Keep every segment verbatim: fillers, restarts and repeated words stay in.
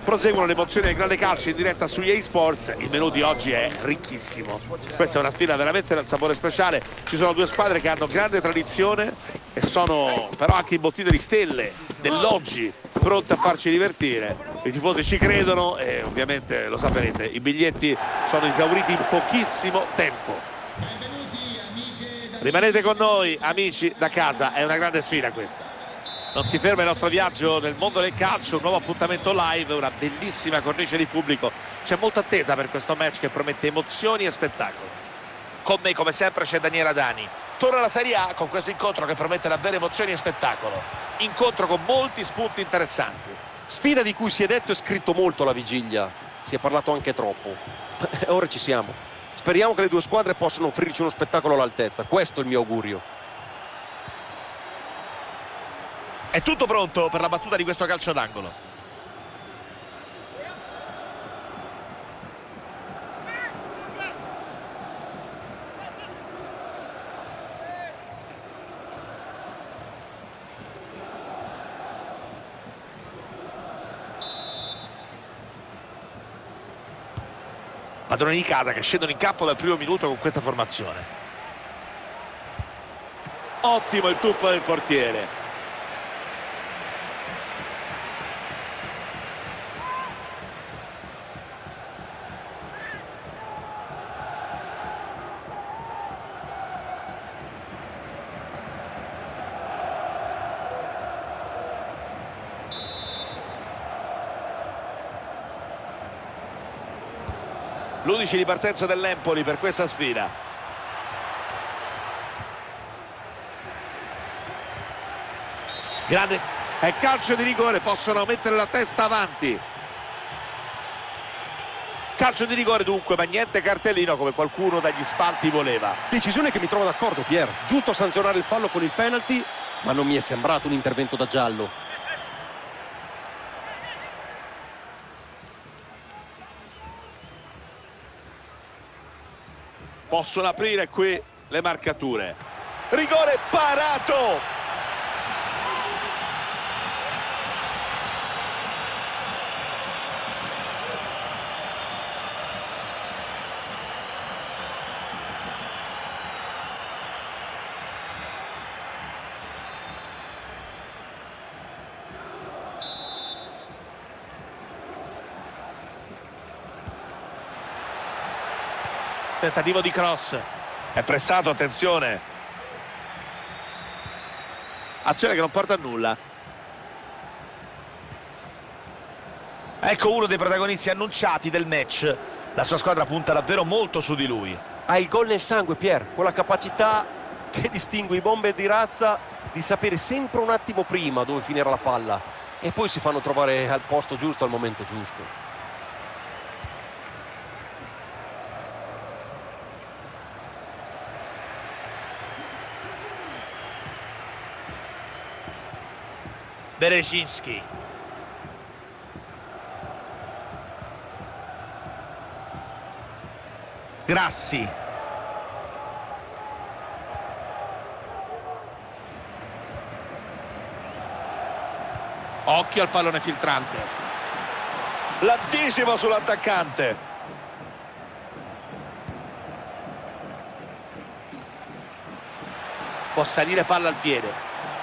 Proseguono le emozioni del grande calcio in diretta sugli E A Sports. Il menù di oggi è ricchissimo. Questa è una sfida veramente dal sapore speciale. Ci sono due squadre che hanno grande tradizione e sono però anche imbottite di stelle dell'oggi, pronte a farci divertire. I tifosi ci credono e ovviamente lo saprete, i biglietti sono esauriti in pochissimo tempo. Rimanete con noi, amici da casa, è una grande sfida questa. Non si ferma il nostro viaggio nel mondo del calcio, un nuovo appuntamento live, una bellissima cornice di pubblico. C'è molta attesa per questo match che promette emozioni e spettacolo. Con me, come sempre, c'è Daniele Adani. Torna la Serie A con questo incontro che promette davvero emozioni e spettacolo. Incontro con molti spunti interessanti. Sfida di cui si è detto e scritto molto alla vigilia. Si è parlato anche troppo. Ora ci siamo. Speriamo che le due squadre possano offrirci uno spettacolo all'altezza. Questo è il mio augurio. È tutto pronto per la battuta di questo calcio d'angolo. Padroni di casa che scendono in campo dal primo minuto con questa formazione. Ottimo il tuffo del portiere. L'undici di partenza dell'Empoli per questa sfida. Grande. È calcio di rigore, possono mettere la testa avanti. Calcio di rigore dunque, ma niente cartellino come qualcuno dagli spalti voleva. Decisione che mi trovo d'accordo, Pier. Giusto sanzionare il fallo con il penalty, ma non mi è sembrato un intervento da giallo. Possono aprire qui le marcature. Rigore parato! Tentativo di cross, è pressato, attenzione, azione che non porta a nulla. Ecco uno dei protagonisti annunciati del match, la sua squadra punta davvero molto su di lui. Ha il gol nel sangue, Pier, con la capacità che distingue i bomber di razza di sapere sempre un attimo prima dove finire la palla e poi si fanno trovare al posto giusto al momento giusto. Berezinski. Grassi. Occhio al pallone filtrante. L'anticipo sull'attaccante. Può salire palla al piede.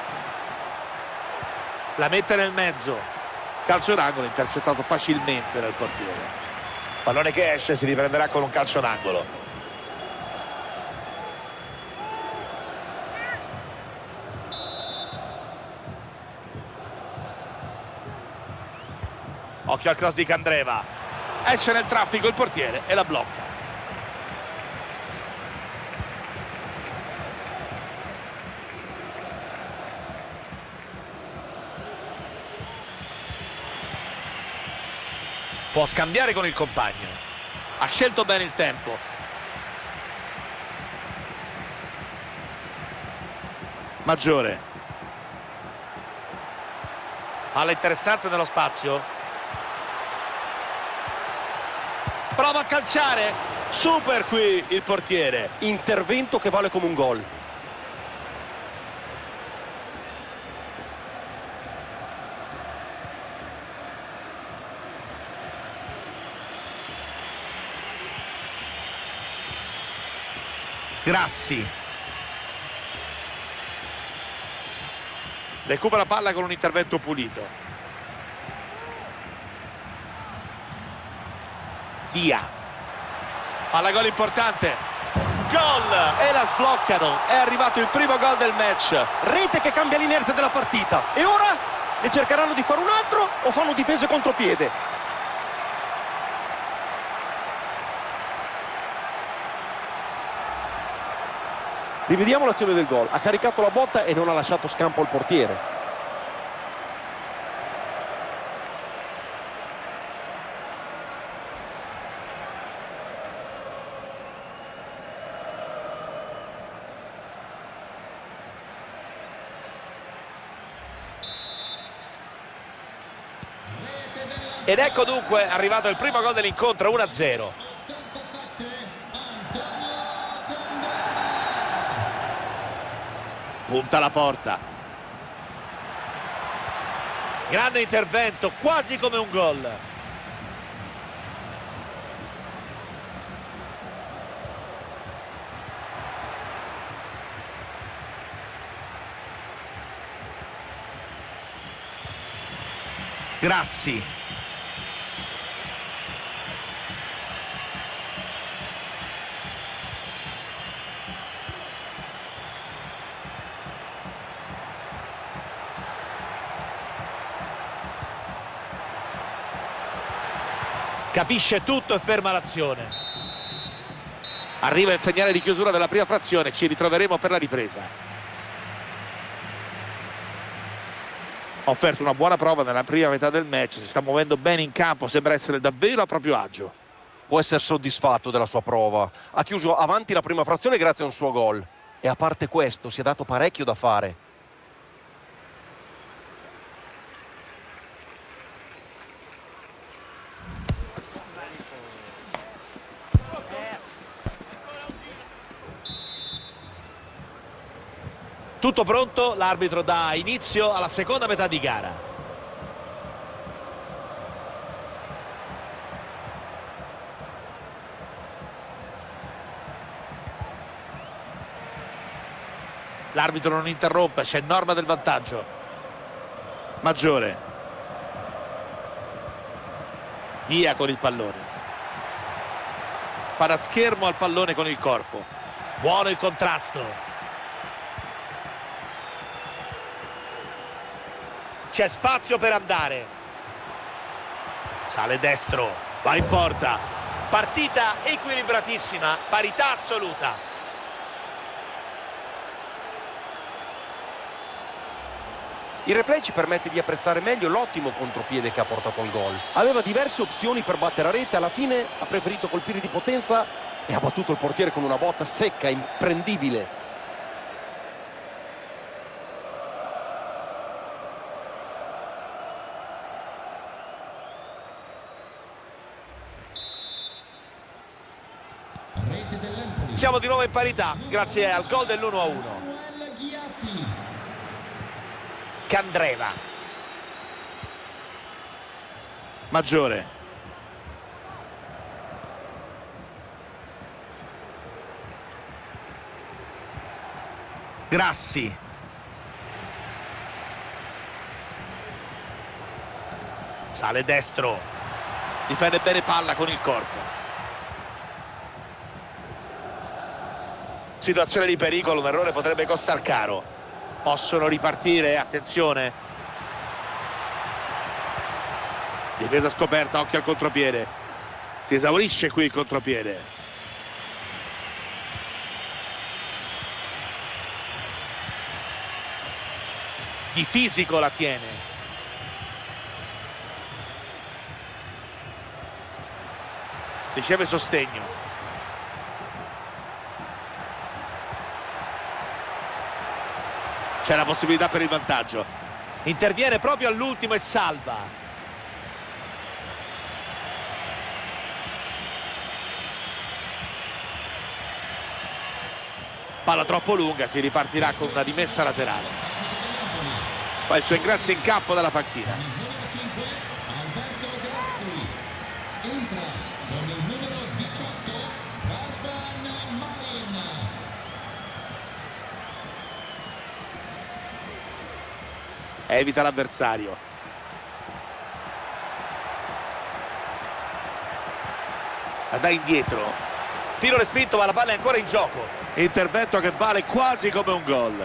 La mette nel mezzo, calcio d'angolo intercettato facilmente dal portiere. Pallone che esce, si riprenderà con un calcio d'angolo. Occhio al cross di Candreva, esce nel traffico il portiere e la blocca. Può scambiare con il compagno. Ha scelto bene il tempo. Maggiore. Palla interessante nello spazio. Prova a calciare. Super qui il portiere. Intervento che vale come un gol. Grassi. Recupera palla con un intervento pulito. Via. Palla gol importante. Gol! E la sbloccano. È arrivato il primo gol del match. Rete che cambia l'inerzia della partita. E ora ne cercheranno di fare un altro o fanno difese contropiede? Rivediamo l'azione del gol. Ha caricato la botta e non ha lasciato scampo al portiere. Ed ecco dunque arrivato il primo gol dell'incontro, uno a zero. Punta la porta. Grande intervento, quasi come un gol. Grassi. Capisce tutto e ferma l'azione. Arriva il segnale di chiusura della prima frazione, ci ritroveremo per la ripresa. Ha offerto una buona prova nella prima metà del match, si sta muovendo bene in campo, sembra essere davvero a proprio agio. Può essere soddisfatto della sua prova. Ha chiuso avanti la prima frazione grazie a un suo gol. E a parte questo si è dato parecchio da fare. Tutto pronto, l'arbitro dà inizio alla seconda metà di gara. L'arbitro non interrompe, c'è norma del vantaggio. Maggiore. Via con il pallone. Fa da schermo al pallone con il corpo. Buono il contrasto. C'è spazio per andare. Sale destro, va in porta. Partita equilibratissima, parità assoluta. Il replay ci permette di apprezzare meglio l'ottimo contropiede che ha portato al gol. Aveva diverse opzioni per battere a rete, alla fine ha preferito colpire di potenza e ha battuto il portiere con una botta secca, imprendibile. Siamo di nuovo in parità grazie al gol dell'uno a uno. Candreva. Maggiore. Grassi. Sale destro. Difende bene palla con il corpo. Situazione di pericolo, un errore potrebbe costar caro. Possono ripartire, attenzione. Difesa scoperta, occhio al contropiede. Si esaurisce qui il contropiede. Di fisico la tiene. Riceve sostegno. C'è la possibilità per il vantaggio. Interviene proprio all'ultimo e salva. Palla troppo lunga, si ripartirà con una rimessa laterale. Fa il suo ingresso in campo dalla panchina. evita l'avversario. La dà indietro, tiro respinto ma la palla è ancora in gioco. Intervento che vale quasi come un gol.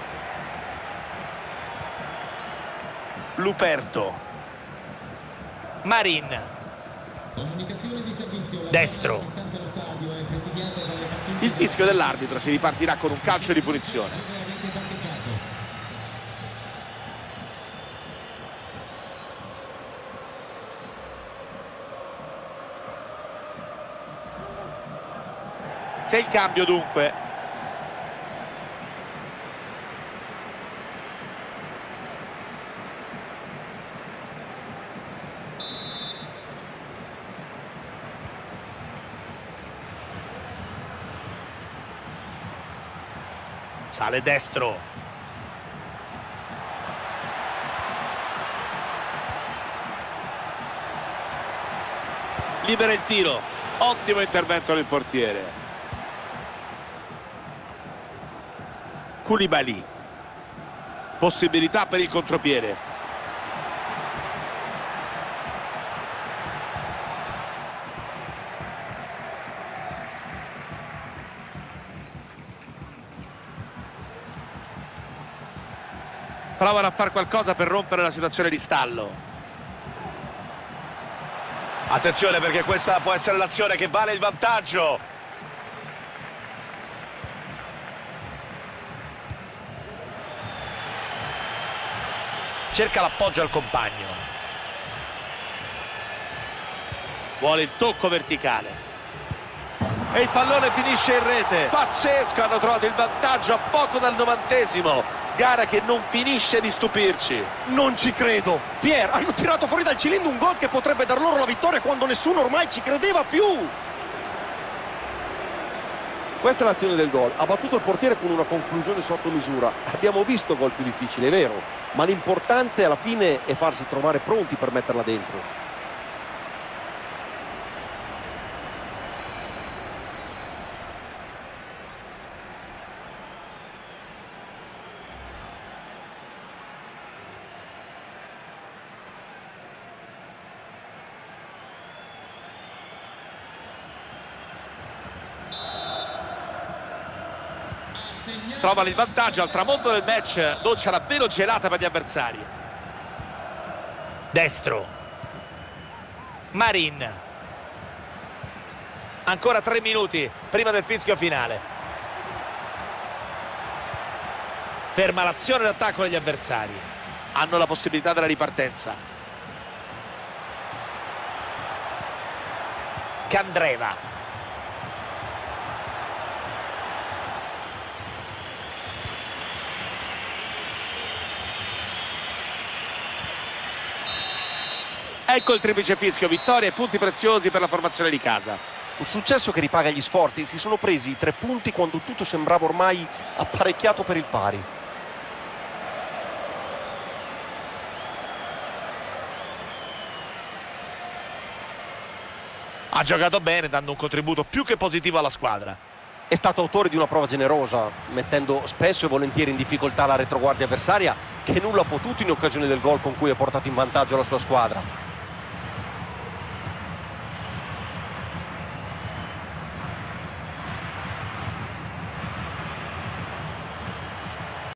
Luperto, Marin, destro. il fischio dell'arbitro, si ripartirà con un calcio di punizione. C'è il cambio dunque. Sale destro. Libera il tiro. Ottimo intervento del portiere. Koulibaly, possibilità per il contropiede. Provano a fare qualcosa per rompere la situazione di stallo. Attenzione, perché questa può essere l'azione che vale il vantaggio. Cerca l'appoggio al compagno. Vuole il tocco verticale. E il pallone finisce in rete. Pazzesco, hanno trovato il vantaggio a poco dal novantesimo. Gara che non finisce di stupirci. Non ci credo. Pier, hanno tirato fuori dal cilindro un gol che potrebbe dar loro la vittoria quando nessuno ormai ci credeva più. Questa è l'azione del gol. Ha battuto il portiere con una conclusione sotto misura. Abbiamo visto gol più difficili, è vero, ma l'importante alla fine è farsi trovare pronti per metterla dentro. Trovano il vantaggio al tramonto del match. Doccia davvero gelata per gli avversari. Destro. Marin. Ancora tre minuti prima del fischio finale. Ferma l'azione d'attacco degli avversari. Hanno la possibilità della ripartenza. Candreva. Ecco il triplice fischio, vittoria e punti preziosi per la formazione di casa. Un successo che ripaga gli sforzi. Si sono presi i tre punti quando tutto sembrava ormai apparecchiato per il pari. Ha giocato bene, dando un contributo più che positivo alla squadra. È stato autore di una prova generosa, mettendo spesso e volentieri in difficoltà la retroguardia avversaria, che nulla ha potuto in occasione del gol con cui ha portato in vantaggio la sua squadra.